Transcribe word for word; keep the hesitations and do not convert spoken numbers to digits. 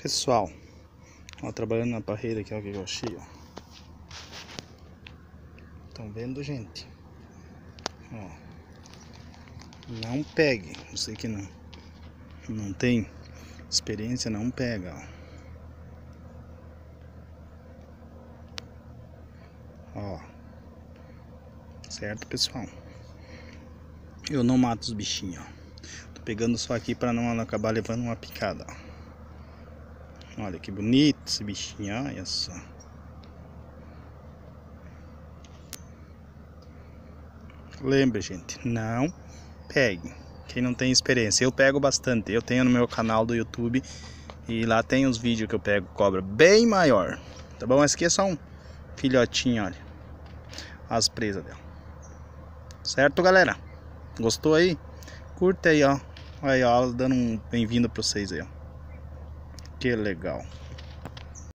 Pessoal, ó, trabalhando na barreira aqui, ó, que eu achei, ó. Estão vendo, gente? Ó, não pegue, eu sei que não, não tem experiência, não pega, ó. Ó, certo, pessoal? Eu não mato os bichinhos, ó. Tô pegando só aqui para não acabar levando uma picada, ó. Olha que bonito esse bichinho, olha só. Lembre, gente, não pegue. Quem não tem experiência, eu pego bastante. Eu tenho no meu canal do YouTube e lá tem os vídeos que eu pego cobra bem maior, tá bom? Esse aqui é só um filhotinho, olha as presas dela. Certo, galera? Gostou aí? Curta aí, ó. Aí, ó, dando um bem-vindo pra vocês aí, ó. Que legal.